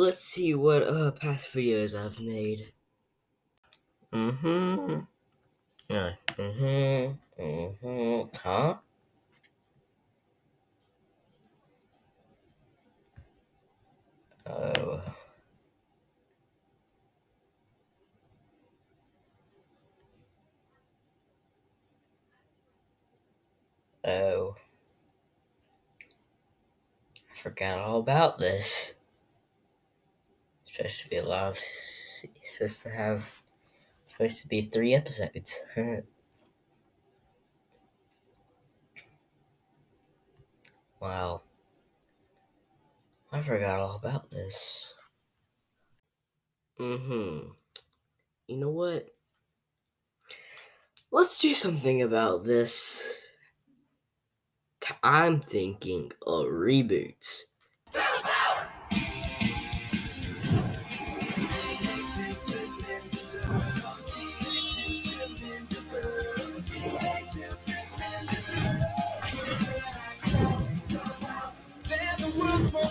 let's see what past videos I've made. Huh? Oh. Oh. I forgot all about this. It's supposed to be supposed to be 3 episodes. Wow. I forgot all about this. You know what? Let's do something about this. I'm thinking a reboot. They're the world's most